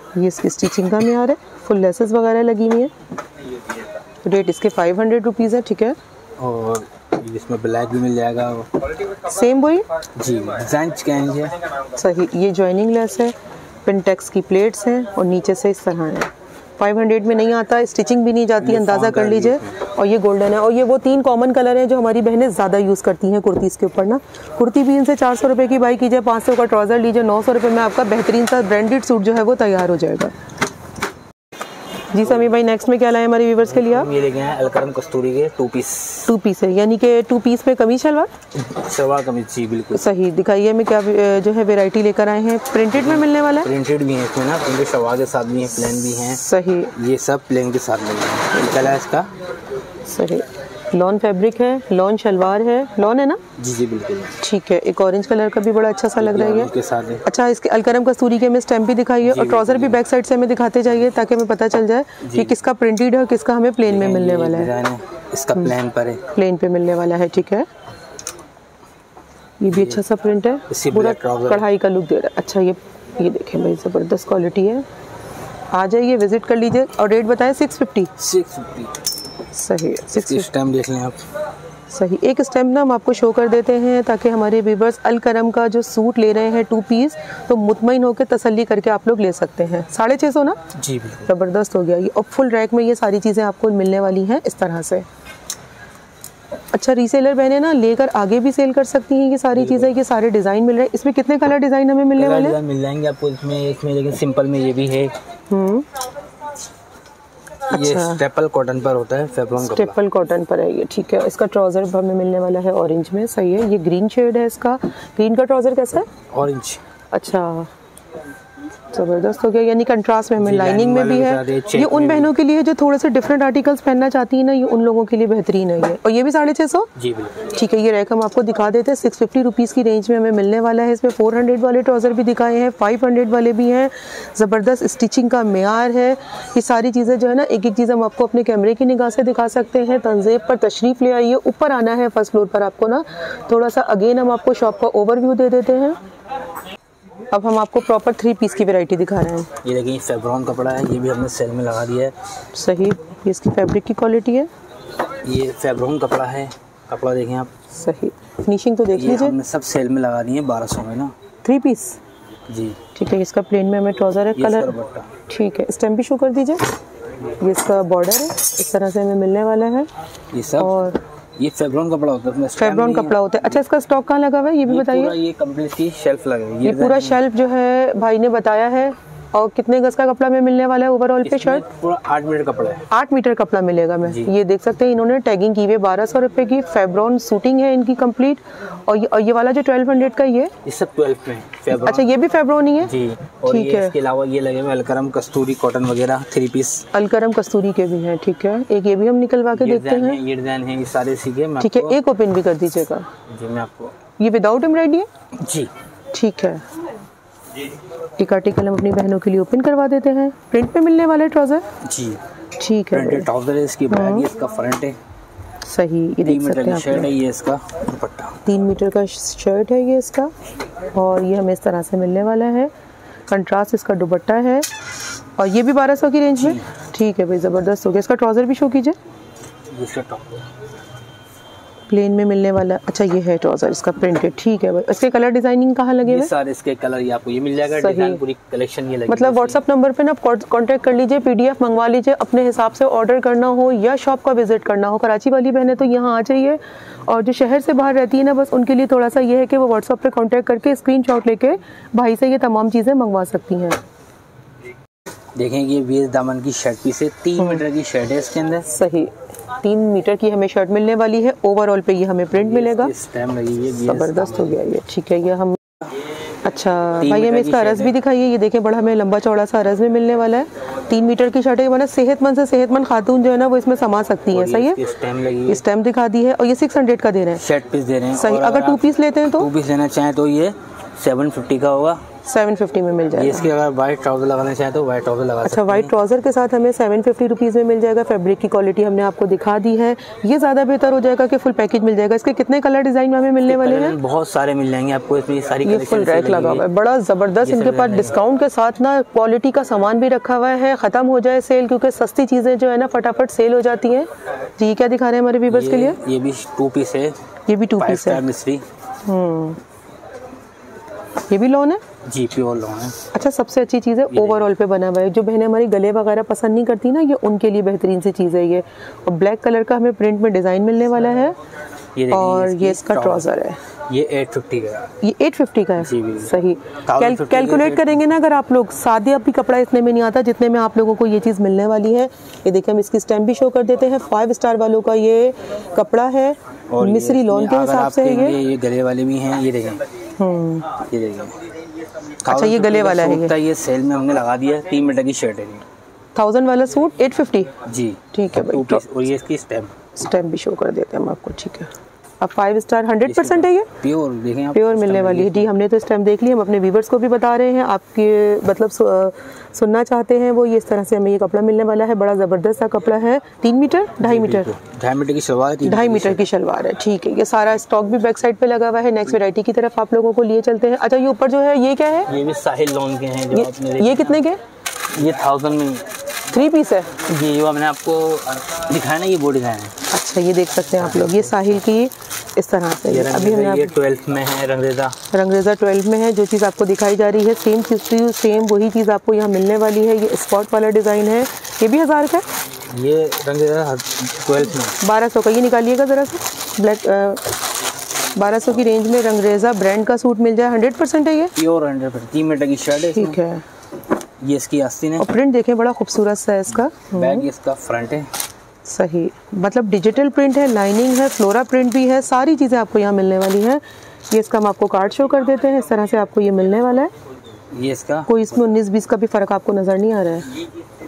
A: ये इसकी स्टिचिंग का मेयार है, फुल लेसेस वगैरह लगी हुई है। रेट इसके फाइव हंड्रेड रुपीज़ है, ठीक है।
B: और इसमें ब्लैक भी मिल जाएगा,
A: सेम वही
B: जी, डिजाइन चेंज है।
A: सही, ये जॉइनिंग लेस है, पिनटेक्स की प्लेट्स हैं और नीचे से इस तरह है। फाइव हंड्रेड में नहीं आता, स्टिचिंग भी नहीं जाती, अंदाज़ा कर लीजिए। और ये गोल्डन है, और ये वो तीन कॉमन कलर हैं जो हमारी बहनें ज़्यादा यूज़ करती हैं कुर्तीज़ के ऊपर ना। कुर्ती भी इनसे चार सौ रुपये की बाई कीजिए, पाँच सौ का ट्राउज़र लीजिए, नौ सौ रुपये में आपका बेहतरीन सा ब्रांडेड सूट जो है वो तैयार हो जाएगा। जी समी भाई, नेक्स्ट में क्या लाए हमारे व्यूवर्स के लिए आप?
B: ये लेके आए अलकरम कस्तूरी के टू पीस।
A: टू पीस है, यानी कि टू पीस में कमीज शलवार
B: शलवार कमीज, जी बिल्कुल
A: सही। दिखाइए हमें क्या जो है वैरायटी लेकर आए हैं। प्रिंटेड में मिलने वाला है?
B: प्रिंटेड भी है इसमें ना, प्रिंटेड शलवार के साथ भी है, प्लेन भी हैं।
A: सही,
B: ये सब प्लेन के साथ मिलेगा। कलर है इसका
A: सही, लॉन फैब्रिक है, लॉन शलवार है, लॉन है ना?
B: जी जी बिल्कुल,
A: ठीक है। एक ऑरेंज कलर का भी बड़ा अच्छा सा लग रहा है
B: के साथ है।
A: अच्छा, इसके अलकरम कस्तूरी के हमें स्टैम्प भी दिखाइए और ट्राउजर भी बैक साइड से हमें दिखाते जाइए ताकि हमें पता चल जाए कि किसका प्रिंटेड है और किसका हमें प्लेन में मिलने वाला है।
B: इसका प्लेन पर है,
A: प्लेन पे मिलने वाला है, ठीक है। ये भी अच्छा सा प्रिंट है, पूरा कढ़ाई का लुक दे रहा है। अच्छा, ये ये देखें भाई, ज़बरदस्त क्वालिटी है। आ जाइए, विजिट कर लीजिए। और रेट बताएं? सिक्स फिफ्टी
B: सिक्स फिफ्टी
A: सही। सिक्स
B: स्टैम्प देख लें आप।
A: सही, एक स्टैम्प ना हम आपको शो कर देते हैं ताकि हमारे व्यूअर्स अलकरम का जो सूट ले रहे हैं टू पीस, तो मुतमईन होकर तसल्ली करके आप लोग ले सकते हैं। साढ़े छः सौ ना?
B: जी बिल्कुल,
A: ज़बरदस्त हो गया ये। और फुल रैक में ये सारी चीज़ें आपको मिलने वाली हैं इस तरह से। अच्छा, रीसेलर बहनें ना लेकर आगे भी सेल कर सकती हैं ये सारी चीज़ें। ये सारे डिज़ाइन मिल रहे हैं। इसमें कितने कलर डिज़ाइन हमें मिलने वाले हैं?
B: मिल जाएंगे आपको इसमें। इसमें लेकिन सिंपल में ये भी है।
A: हम्म,
B: ये स्टेपल कॉटन पर होता है, फेब्रॉन कपड़ा।
A: स्टेपल कॉटन पर है ये, ठीक है। इसका ट्राउजर हमें मिलने वाला है ऑरेंज में, सही है। ये ग्रीन शेड है इसका। ग्रीन का ट्राउजर कैसा है?
B: ऑरेंज।
A: अच्छा, ज़बरदस्त हो गया, यानी कंट्रास्ट में हमें लाइनिंग में भी है। ये उन बहनों के लिए जो थोड़े से डिफरेंट आर्टिकल्स पहनना चाहती हैं ना, ये उन लोगों के लिए बेहतरीन है ये। और ये भी साढ़े छः सौ?
B: जी बिल्कुल,
A: ठीक है। ये रैक हम आपको दिखा देते हैं, सिक्स फिफ्टी रुपीज़ की रेंज में हमें मिलने वाला है। इसमें फोर हंड्रेड वाले ट्राउज़र भी दिखाए हैं, फाइव हंड्रेड वाले भी हैं। ज़बरदस्त स्टिचिंग का मेयार है। ये सारी चीज़ें जो है ना, एक एक चीज़ हम आपको अपने कैमरे की निगाह से दिखा सकते हैं। तंज़ेब पर तशरीफ़ ले आइए, ऊपर आना है फर्स्ट फ्लोर पर आपको ना। थोड़ा सा अगेन हम आपको शॉप का ओवरव्यू दे देते हैं। अब हम आपको प्रॉपर थ्री पीस की वैरायटी दिखा रहे हैं।
B: ये देखिए फेब्रॉन कपड़ा है, ये भी हमने सेल में लगा दिया है।
A: सही, ये इसकी फैब्रिक की क्वालिटी है।
B: ये फेब्रॉन कपड़ा है, कपड़ा देखें आप।
A: सही, फिनिशिंग तो देख लीजिए।
B: हमने सब सेल में लगा दिए हैं बारह सौ में ना,
A: थ्री पीस।
B: जी
A: ठीक है। इसका प्लेन में हमें ट्राउज़र है, कलर ठीक है। स्टैम्प भी शो कर दीजिए। ये इसका बॉर्डर है, इस तरह से हमें मिलने वाला है।
B: ये सब और ये फेब्रॉन कपड़ा होता है,
A: फेब्रॉन कपड़ा होता है। अच्छा, इसका स्टॉक कहाँ लगा हुआ है ये भी बताइए?
B: ये कंप्लीटली शेल्फ लगा है।
A: ये पूरा शेल्फ जो है भाई ने बताया है। और कितने गज का कपड़ा में मिलने वाला है ओवरऑल पे शर्ट?
B: पूरा आठ मीटर कपड़ा है।
A: आठ मीटर कपड़ा मिलेगा में। ये देख सकते हैं, इन्होंने टैगिंग की हुई है। बारह सौ रुपए की फेब्रॉन सूटिंग है इनकी कंप्लीट। और ये, और ये वाला जो ट्वेल्व हंड्रेड का ये
B: ये सब ट्वेल्व में फेब्रॉन।
A: अच्छा, ये भी फेब्रॉन ही है
B: जी। और ठीक है। इसके अलावा ये लगे हुए अलकरम कस्तूरी कॉटन वगैरह थ्री पीस।
A: अलकरम कस्तूरी के भी हैं, ठीक है। एक ये भी हम निकलवा के देखते हैं।
B: ये डिजाइन है, ये सारे सीखे।
A: ठीक है, एक ओपन भी कर दीजिएगा
B: जी। मैं आपको
A: ये विदाउट एम्ब्रॉयडरी है
B: जी,
A: ठीक है। एक आर्टिकल हम अपनी बहनों के लिए ओपन करवा देते हैं। प्रिंट पे मिलने वाले ट्राउजर जी, ठीक है।
B: प्रिंटेड ट्राउजर है, इसकी बैग है, इसका फ्रंट है।
A: सही, ये देख सकते हैं आप।
B: शर्ट है, ये इसका दुपट्टा
A: तीन मीटर का शर्ट है ये इसका। और ये हमें इस तरह से मिलने वाला है। कंट्रास्ट इसका दुपट्टा है। और ये भी बारह सौ की रेंज में, ठीक है भाई, ज़बरदस्त हो गया। इसका ट्राउज़र भी शो कीजिए।
B: इसका टॉप
A: प्लेन में मिलने वाला। अच्छा, ये है ट्राउजर इसका प्रिंटेड, ठीक है भाई। इसके कलर डिजाइनिंग कहाँ लगे हुए?
B: सारे इसके कलर ये आपको ये मिल जाएगा। डिजाइन पूरी कलेक्शन ये लगी।
A: मतलब व्हाट्सएप नंबर पे ना कांटेक्ट कर लीजिए, पीडीएफ मंगवा लीजिए। अपने हिसाब से ऑर्डर करना हो या शॉप का विजिट करना हो, कराची वाली बहनें तो यहाँ आ जाइए। और जो शहर से बाहर रहती है ना, बस उनके लिए थोड़ा सा ये है कि वो व्हाट्सएप पे कॉन्टैक्ट करके स्क्रीनशॉट लेके भाई से ये तमाम चीज़ें मंगवा सकती हैं।
B: देखें, ये वीएस दामन की शर्ट पीस है, तीन मीटर की शर्ट है इसके अंदर।
A: सही, तीन मीटर की हमें शर्ट मिलने वाली है। ओवरऑल पे ये हमें प्रिंट मिलेगा। ज़बरदस्त हो गया ये, ठीक है। ये हम अच्छा भाई हमें इसका अरज़ भी दिखाइए। ये देखें, बड़ा हमें लंबा चौड़ा सा अरज़ में मिलने वाला है। तीन मीटर की शर्ट है, मतलब सेहतमंद से सेहतमंद खातून जो है ना वो इसमें समा सकती है। सही है, स्टैम्प दिखा दी है। और ये सिक्स हंड्रेड का दे रहे हैं,
B: शर्ट पीस दे रहे हैं।
A: सही, अगर टू पीस लेते हैं तो
B: टू पीस लेना चाहें तो ये सेवन फिफ्टी का होगा।
A: सेवन फिफ्टी में मिल जाएगा।
B: इसके अगर वाइट ट्राउजर लगाना चाहे तो वाइट ट्राउजर लगा सकते हैं।
A: अच्छा, वाइट ट्राउजर के साथ हमें सेवन फिफ्टी रुपीज़ में मिल जाएगा। फैब्रिक की क्वालिटी हमने आपको दिखा दी है। ये ज़्यादा बेहतर हो जाएगा कि फुल पैकेज मिल जाएगा। इसके कितने कलर डिजाइन में हमें मिलने वाले हैं?
B: बहुत सारे मिल जाएंगे आपको इसमें, सारी
A: ये फुल रैक लगा हुआ है, बड़ा ज़बरदस्त। इनके पास डिस्काउंट के साथ ना क्वालिटी का सामान भी रखा हुआ है। ख़त्म हो जाए सेल, क्योंकि सस्ती चीज़ें जो है ना फटाफट सेल हो जाती हैं। जी, क्या दिखा रहे हैं हमारे व्यूअर्स के लिए?
B: ये भी टू पीस है।
A: ये भी टू पीस है।
B: मिस्री,
A: हम्म ये भी लॉन है
B: जी, प्योर लॉन है। अच्छा,
A: सबसे अच्छी चीज़ है ओवरऑल पे बना हुआ है। जो बहनें हमारी गले वगैरह पसंद नहीं करती ना, ये उनके लिए बेहतरीन सी चीज़ है ये। और ब्लैक कलर का हमें प्रिंट में डिज़ाइन मिलने वाला है। ये और ये इसका ट्राउज़र है।
B: ये एट फिफ्टी का है।
A: ये एट फिफ्टी का है। सही। कैल, कैलकुलेट करेंगे ना अगर आप लोग, सादे अभी कपड़ा इतने में नहीं आता जितने में आप लोगों को ये चीज़ मिलने वाली है। ये देखिए, हम इसकी स्टैम्प भी शो कर देते हैं। फाइव स्टार वालों का ये कपड़ा है, मिस्री लॉन के हिसाब से है ये।
B: ये गले वाले भी हैं, ये देखें।
A: हम्म
B: ये देखें।
A: अच्छा, ये गले वाला है। ये
B: ये सेल में हमने लगा दिया। तीन मीटर की शर्ट है।
A: थाउजेंड वाला सूट एट फिफ्टी।
B: जी,
A: ठीक है भाई।
B: और ये इसकी स्टैम्प
A: स्टैम्प भी शो कर देते हैं हम आपको। ठीक है, अब फाइव स्टार हंड्रेड परसेंट है ये
B: प्योर, देखें आप,
A: प्योर मिलने वाली है। जी, हमने तो स्टैम्प देख ली। हम अपने व्यूवर्स को भी बता रहे हैं, आपके मतलब सु, सुनना चाहते हैं वो, ये इस तरह से हमें ये कपड़ा मिलने वाला है। बड़ा ज़बरदस्त सा कपड़ा है। तीन मीटर ढाई मीटर
B: ढाई मीटर की शलवार है।
A: ढाई मीटर की शलवार है। ठीक है, ये सारा स्टॉक भी बैक साइड पे लगा हुआ है। नेक्स्ट वैरायटी की तरफ आप लोगों को लिए चलते हैं। अच्छा, ये ऊपर जो है ये क्या है?
B: ये भी साहिल लॉन के हैं। जो आपने
A: ये कितने के?
B: ये थाउजेंड में
A: थ्री पीस है
B: जी। वो मैंने आपको दिखाया ना, ये वो डिज़ाइन है।
A: अच्छा, ये देख सकते हैं आप लोग, ये साहिल की इस तरह से।
B: ये अभी हमने ट्वेल्थ में है, रंगरेजा
A: रंगरेजा ट्वेल्व में है। जो चीज़ आपको दिखाई जा रही है सेम चीज़ सेम वही चीज़ आपको यहाँ मिलने वाली है। ये स्पॉट वाला डिज़ाइन है। ये भी हज़ार का है।
B: ये रंगरेजा ट्वेल्थ में
A: बारह सौ का। ये निकालिएगा ज़रा सा। ब्लैक बारह सौ की रेंज में रंगरेजा ब्रांड का सूट मिल जाए। हंड्रेड परसेंट है ये,
B: प्योर हंड्रेड परसेंट। तीन मीटर की शर्ट है।
A: ठीक है।
B: ये इसकी आस्तीन है।
A: और प्रिंट देखें, बड़ा खूबसूरत सा है इसका।
B: बैग इसका फ्रंट है।
A: सही, मतलब डिजिटल प्रिंट है, लाइनिंग है, फ्लोरा प्रिंट भी है। सारी चीज़ें आपको यहाँ मिलने वाली हैं। ये इसका हम आपको कार्ड शो कर देते हैं। इस तरह से आपको ये मिलने वाला है।
B: ये इसका
A: कोई इसमें उन्नीस बीस का भी फ़र्क आपको नज़र नहीं आ रहा है।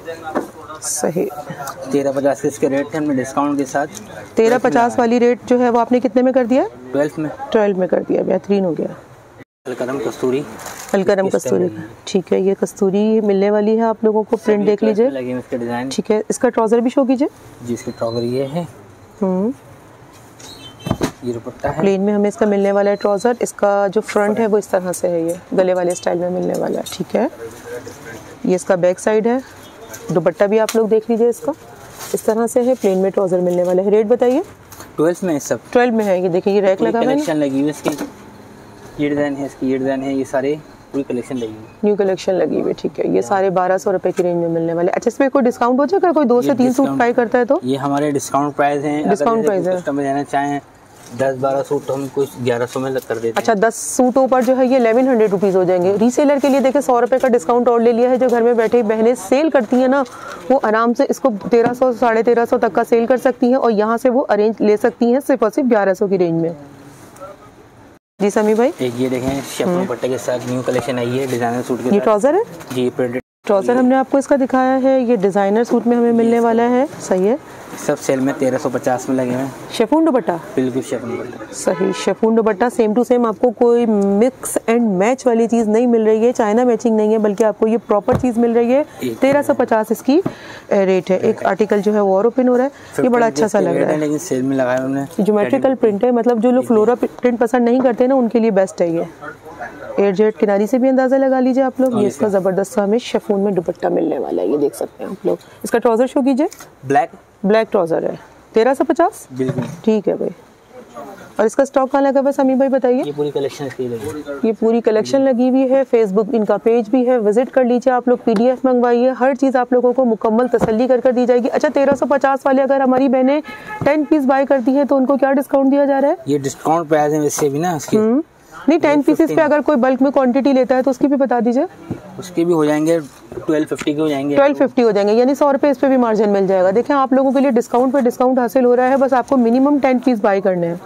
A: सही।
B: तेरह पचास के इसके रेट थे, हमने डिस्काउंट के साथ।
A: तेरह पचास वाली रेट जो है वो आपने कितने में कर दिया?
B: ट्वेल्व में।
A: ट्वेल्व में कर दिया। बेहतरीन हो गया।
B: अलकरम कस्तूरी।
A: अलकरम कस्तूरी, ठीक है। ये कस्तूरी मिलने वाली है आप लोगों को। प्रिंट देख लीजिए। ठीक है, इसका ट्राउज़र भी शो कीजिए।
B: जी, इसका ट्राउज़र ये है।
A: हम्म
B: ये दुपट्टा है।
A: प्लेन में हमें इसका मिलने वाला है ट्राउज़र। इसका जो फ्रंट है वो इस तरह से है, ये गले वाले स्टाइल में मिलने वाला है। ठीक है, ये इसका बैक साइड है। दुपट्टा भी आप लोग देख लीजिए इसका, इस तरह से है। प्लेन में ट्राउज़र मिलने वाला है। रेट बताइए?
B: ट्वेल्व में सब
A: ट्वेल्व में है। ये देखिए, ये रैक लगा हुआ है,
B: कलेक्शन लगी हुई इसकी। ये डिज़ाइन है इसकी, ये डिज़ाइन है, ये सारे पूरी कलेक्शन लगी हुई,
A: न्यू कलेक्शन लगी हुई। ठीक है, ये सारे बारह सौ रुपए की रेंज में मिलने वाले। अच्छा, इसमें कोई डिस्काउंट हो जाएगा? कोई दो से तीन सूट बाय करता है तो?
B: ये हमारे डिस्काउंट प्राइस हैं।
A: डिस्काउंट प्राइस है।
B: कस्टमर लेना चाहें दस बारह सूट तो हम कुछ ग्यारह सौ में कर देते हैं।
A: अच्छा, दस सूटों पर जो है ये इलेवन हंड्रेड रुपीज़ हो जाएंगे। रीसेलर के लिए देखिए सौ रुपये का डिस्काउंट और ले लिया है। जो घर में बैठे बहनें सेल करती हैं ना, वो आराम से इसको तेरह सौ साढ़े तेरह सौ तक का सेल कर सकती हैं और यहाँ से वो अरेंज ले सकती हैं सिर्फ और सिर्फ ग्यारह सौ की रेंज में। जी समी भाई,
B: एक ये देखें शिफॉन दुपट्टे के साथ न्यू कलेक्शन आई है डिजाइनर सूट के।
A: ये ट्राउजर है
B: जी, प्रिंटेड
A: ट्राउजर हमने आपको इसका दिखाया है। ये डिजाइनर सूट में हमें मिलने वाला है। सही है,
B: सब सेल में तेरह सौ पचास में लगे हैं।
A: शिफॉन दुपट्टा,
B: बिल्कुल शिफॉन दुपट्टा।
A: सही, chiffon dupatta same to same. आपको कोई मिक्स एंड मैच वाली चीज़ नहीं मिल रही है, चाइना मैचिंग नहीं है, बल्कि आपको ये प्रॉपर चीज़ मिल रही है। तेरह सौ पचास इसकी रेट है। एक आर्टिकल जो है वो और ओपन हो रहा है। ये बड़ा अच्छा सा लग रहा है,
B: लेकिन सेल में लगाया उन्होंने।
A: ज्योमेट्रिकल प्रिंट है, मतलब जो लोग फ्लोरा प्रिंट पसंद नहीं करते ना, उनके लिए बेस्ट है ये। एयर जेट किनारी से भी अंदाजा लगा लीजिए आप लोग। ये इसका जबरदस्त सा हमें शिफॉन में दुपट्टा मिलने वाला है, ये देख सकते हैं आप लोग। इसका ट्राउजर शो कीजिए।
B: ब्लैक
A: ब्लैक ट्राउजर है, तेरह सौ पचास।
B: बिल्कुल
A: ठीक है भाई। और इसका स्टॉक कहाँ लगा हुआ है समी भाई, बताइए?
B: ये पूरी कलेक्शन इसकी लगी,
A: ये पूरी कलेक्शन लगी हुई है। फेसबुक इनका पेज भी है, विजिट कर लीजिए आप लोग। पीडीएफ मंगवाइए, हर चीज़ आप लोगों को मुकम्मल तसल्ली कर कर दी जाएगी। अच्छा, तेरह सौ पचास वाले अगर हमारी बहनें टेन पीस बाय करती है तो उनको क्या डिस्काउंट दिया जा रहा है?
B: ये डिस्काउंट प्राइस है वैसे भी ना इसकी।
A: नहीं, टेन पीसेस पे अगर कोई बल्क में क्वांटिटी लेता है तो उसकी भी बता दीजिए।
B: उसके भी हो जाएंगे ट्वेल्व फिफ्टी के हो जाएंगे।
A: ट्वेल्व फिफ्टी हो जाएंगे, यानी सौ रुपये इस पे भी मार्जिन मिल जाएगा। देखें, आप लोगों के लिए डिस्काउंट पे डिस्काउंट हासिल हो रहा है। बस आपको मिनिमम टेन पीस बाय करने हैं।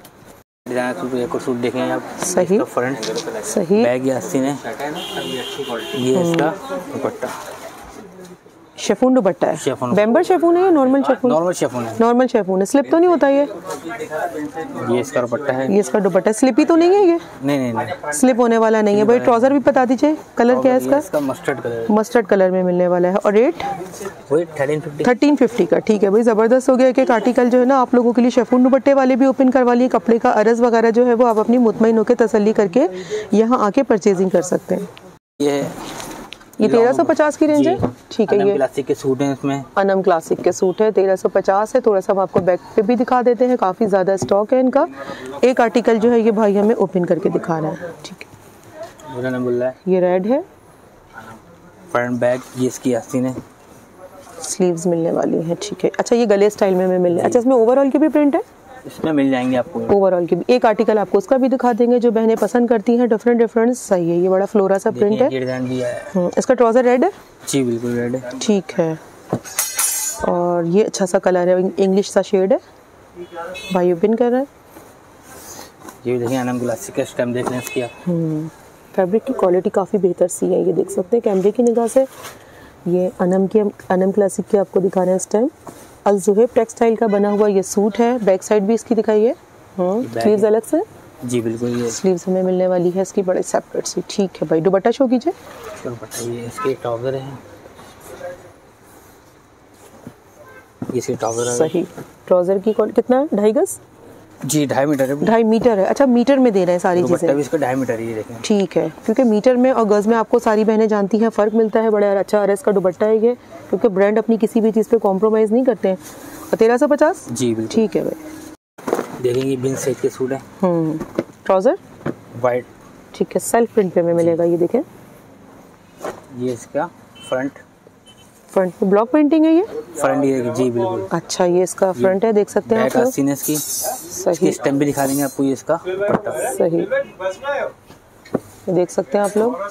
B: एक और सूट देखें आप।
A: सही,
B: फ्रंट
A: सही,
B: बैग या आस्तीन है। ये इसका दुपट्टा
A: शेफून दुपट्टा है,
B: शेफून
A: बेम्बर शेफून है या नॉर्मल शेफून?
B: नॉर्मल शेफून है।
A: नॉर्मल शेफून है, स्लिप तो नहीं होता ये?
B: ये इसका दुपट्टा है,
A: ये इसका दुपट्टा स्लिपी तो नहीं है ये?
B: नहीं नहीं नहीं,
A: स्लिप होने वाला नहीं है भाई। ट्राउजर भी बता दीजिए, कलर क्या है इसका?
B: इसका मस्टर्ड कलर,
A: मस्टर्ड कलर में मिलने वाला है। और रेट
B: वही थर्टीन फिफ्टी
A: थर्टीन फिफ्टी का। ठीक है भाई, ज़बरदस्त हो गया। एक आर्टिकल जो है ना आप लोगों के लिए शेफून दुपट्टे वाले भी ओपन करवा लिए। कपड़े का अरज वगैरह जो है वो आप अपनी मुतमईन होकर तसल्ली करके यहाँ आके परचेजिंग कर सकते हैं।
B: ये
A: ये तेरह सौ पचास की रेंज है। ठीक है, ये
B: क्लासिक के सूट हैं, इसमें
A: अनम क्लासिक के सूट है, तेरह सौ पचास है। थोड़ा सा हम आपको बैक पे भी दिखा देते हैं, काफ़ी ज़्यादा स्टॉक है इनका। एक आर्टिकल जो है ये भाई हमें ओपन करके दिखा रहा है। ठीक है, ये रेड है,
B: फ्रंट बैक, ये इसकी आस्तीन है,
A: स्लीव्स मिलने वाली है। ठीक है, अच्छा ये गले स्टाइल में हमें मिलने। अच्छा इसमें ओवरऑल की भी प्रिंट है?
B: इसमें मिल जाएंगे आपको
A: ओवरऑल की भी। एक आर्टिकल आपको उसका भी दिखा देंगे जो बहनें पसंद करती हैं, डिफरेंट डिफरेंट। सही है, ये बड़ा फ्लोरा सा प्रिंट है। है इसका ट्राउजर रेड है?
B: जी बिल्कुल रेड है।
A: ठीक है, और ये अच्छा सा कलर है, इंग्लिश सा शेड है। भाई ओपन कर रहा है,
B: ये देखिए अनम क्लासिक का स्टैम्प देख लें इसकी आप।
A: फैब्रिक की क्वालिटी काफ़ी बेहतर सी है, ये देख सकते हैं कैमरे की निगाह से। ये अनम के अनम क्लासिक के आपको दिखा रहे हैं इस टाइम। अल ज़ुहैब टेक्सटाइल का बना हुआ ये सूट है। बैक साइड भी इसकी दिखाइए। स्लीव्स अलग से?
B: जी बिल्कुल, ये
A: स्लीव्स हमें मिलने वाली है इसकी बड़े सेपरेट सी। ठीक है भाई, दुपट्टा शो कीजिए।
B: दुपट्टा ये इसके ट्राउजर है, ये इसके ट्राउजर है।
A: सही, ट्राउजर की कितना है? ढाई गज?
B: जी ढाई मीटर है।
A: ढाई मीटर है। अच्छा मीटर में दे रहे हैं सारी चीज़ें?
B: इसका ढाई मीटर है, ये देखें।
A: ठीक है, क्योंकि मीटर में और गज में आपको सारी बहनें जानती हैं फ़र्क मिलता है। बड़ा अच्छा अरस का दुपट्टा है ये, क्योंकि ब्रांड अपनी किसी भी चीज़ पे कॉम्प्रोमाइज़ नहीं करते हैं। और तेरह सौ पचास?
B: जी बिल्कुल।
A: ठीक है भाई,
B: देखेंगे बिन सेट के सूट है।
A: Trouser
B: white.
A: ठीक है, सेल्फ प्रिंट पे में मिलेगा। ये देखें,
B: ये इसका फ्रंट
A: फ्रंट पे ब्लॉक पेंटिंग है ये?
B: फ्रंट ये, जी बिल्कुल।
A: अच्छा ये इसका फ्रंट है, देख सकते हैं आप लोग।
B: इसकी
A: सही,
B: स्टैम्प भी दिखा देंगे आपको, ये इसका दुपट्टा।
A: सही, देख सकते हैं आप लोग।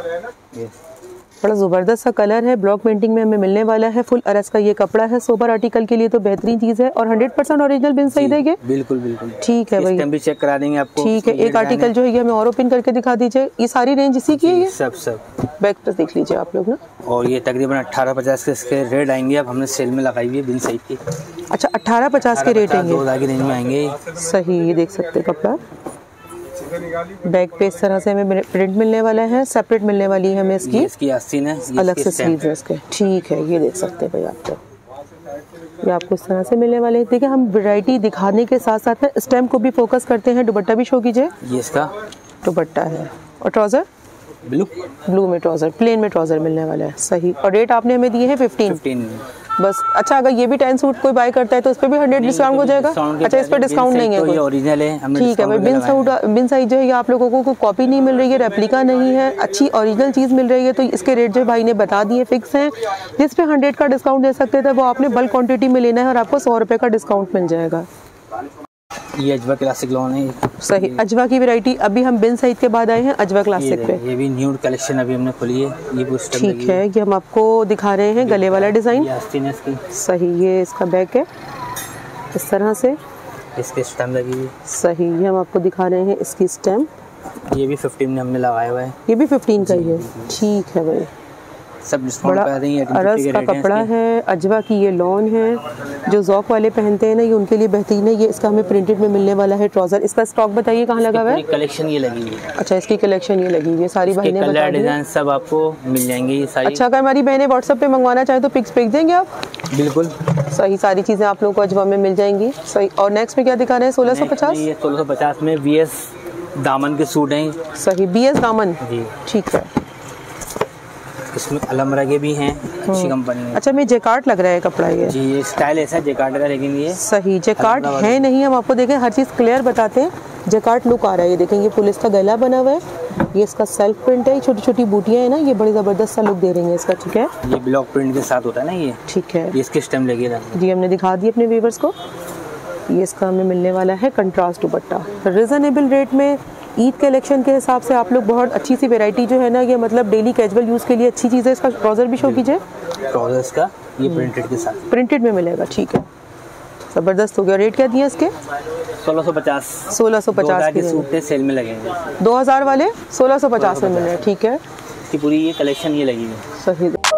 A: बड़ा ज़बरदस्त सा कलर है, ब्लॉक पेंटिंग में हमें मिलने वाला है। फुल अरस का ये कपड़ा है, सोबर आर्टिकल के लिए तो बेहतरीन चीज़ है। और हंड्रेड परसेंट ओरिजिनल बिन सही देंगे?
B: बिल्कुल बिल्कुल।
A: ठीक है भाई,
B: स्टैम्प भी चेक करा देंगे आपको।
A: ठीक है, एक आर्टिकल जो है ये हमें और ओपन करके दिखा दीजिए। ये सारी रेंज इसी की है? ये
B: सब सब
A: बैक पर देख लीजिए आप लोग ना।
B: और ये तकरीबन अट्ठारह पचास के इसके रेट आएंगे। अब हमने सेल में लगाई हुई है बिन सही की।
A: अच्छा अट्ठारह पचास के रेट आएंगे?
B: दो हज़ार की रेंज में आएंगे।
A: सही, ये देख सकते हैं कपड़ा। बैक पे इस तरह से हमें प्रिंट मिलने वाला है, सेपरेट मिलने वाली है हमें इसकी।
B: ये इसकी आस्तीन है,
A: अलग से स्लीव्स है इसके। ठीक है, ये देख सकते हैं भाई आपको, ये आपको इस तरह से मिलने वाले हैं। देखिए हम वैरायटी दिखाने के साथ साथ में स्टैम्प को भी फोकस करते हैं। दुपट्टा भी शो कीजिए।
B: ये इसका
A: दुपट्टा है। और ट्राउजर
B: ब्लू
A: ब्लू में ट्राउजर, प्लेन में ट्राउजर मिलने वाला है। सही, और रेट आपने हमें दिए हैं फिफ्टीन
B: फिफ्टीन
A: बस। अच्छा अगर ये भी टेन सूट कोई बाय करता है तो उस पर भी हंड्रेड डिस्काउंट हो जाएगा? अच्छा इस पर डिस्काउंट नहीं है कोई?
B: ओरिजिनल है।
A: ठीक है भाई, बिन सूट बिन साइज जो है ये आप लोगों को कोई कॉपी नहीं मिल रही है, रेप्लिका नहीं है, अच्छी ओरिजिनल चीज़ मिल रही है। तो इसके रेट जो भाई ने बता दिए फिक्स हैं। जिस पे हंड्रेड का डिस्काउंट दे सकते थे वो आपने बल्क क्वान्टिटी में लेना है और आपको सौ रुपये का डिस्काउंट मिल जाएगा।
B: ये अजवा क्लासिक लॉन है।
A: सही, अजवा की वैरायटी अभी हम बिन सईद के बाद आए हैं अजवा क्लासिक पे।
B: ये भी न्यू कलेक्शन अभी हमने खोली है। ये
A: ठीक है, ये हम आपको दिखा रहे हैं गले वाला डिजाइन। सही, ये इसका बैक है इस तरह से,
B: इसके स्टैम्प लगी हुई।
A: सही, ये हम आपको दिखा रहे हैं इसकी स्टैम्प।
B: ये भी फिफ्टीन में हमने लगाया हुआ है।
A: ये भी फिफ्टीन का ही है। ठीक है भाई,
B: सब डिस्काउंट पे आ रही है।
A: अरस का कपड़ा है, अजवा की ये लॉन है। जो ज़ौक वाले पहनते हैं ना ये उनके लिए बेहतरीन है। ये इसका हमें प्रिंटेड में मिलने वाला है ट्राउजर। इसका स्टॉक बताइए कहाँ लगा हुआ है?
B: कलेक्शन ये लगी हुई है।
A: अच्छा इसकी कलेक्शन ये लगी हुई है, सारी बहनें बता दी।
B: डिजाइन सब आपको मिल जाएंगे ये सारी।
A: अच्छा अगर हमारी बहनें व्हाट्सएप पे मंगवाना चाहे तो पिक्स भेज देंगे आप?
B: बिल्कुल।
A: सही, सारी चीज़ें आप लोगों को अजवा में मिल जाएंगी। सही, और नेक्स्ट में क्या दिखा रहे हैं? सोलह सौ पचास
B: सोलह सौ पचास में बी एस दामन के सूट हैं।
A: सही, बी एस दामन
B: जी।
A: ठीक है,
B: इसमें अलमरगे भी हैं, अच्छी कंपनी है।
A: अच्छा मैं जेकार्ड लग रहा है कपड़ा ये?
B: जी, ये स्टाइल ऐसा जेकार्ड का, लेकिन ये
A: सही जेकार्ड है नहीं। हम आपको देखें हर चीज़ क्लियर बताते हैं। जेकार्ड लुक आ रहा है। ये देखें, ये पुलिस का गला बना हुआ है, ये इसका सेल्फ प्रिंट है, छोटी छोटी बूटियाँ हैं ना, ये बड़ी ज़बरदस्त सा लुक दे रही हैं इसका। ठीक है,
B: ये ब्लॉक प्रिंट के साथ होता है ना ये।
A: ठीक है,
B: ये इसके स्टैम्प लगेगा
A: जी, हमने दिखा दी अपने व्यूअर्स को। ये इसका हमें मिलने वाला है कंट्रास्ट दुपट्टा रिजनेबल रेट में। ईद कलेक्शन के हिसाब से आप लोग बहुत अच्छी सी वैरायटी जो है ना, ये मतलब डेली कैजुअल यूज़ के लिए अच्छी चीज़ है। इसका ट्राउज़र भी शो कीजिए।
B: ट्राउजर्स का ये प्रिंटेड के साथ,
A: प्रिंटेड में मिलेगा। ठीक है, ज़बरदस्त हो गया। रेट क्या दिया इसके?
B: सोलह सौ पचास
A: सोलह सौ पचास
B: के सूट पे सेल में लगेंगे।
A: दो हज़ार वाले सोलह सौ पचास में मिल रहे हैं। ठीक है,
B: इसकी पूरी ये कलेक्शन ये लगी है।
A: सही।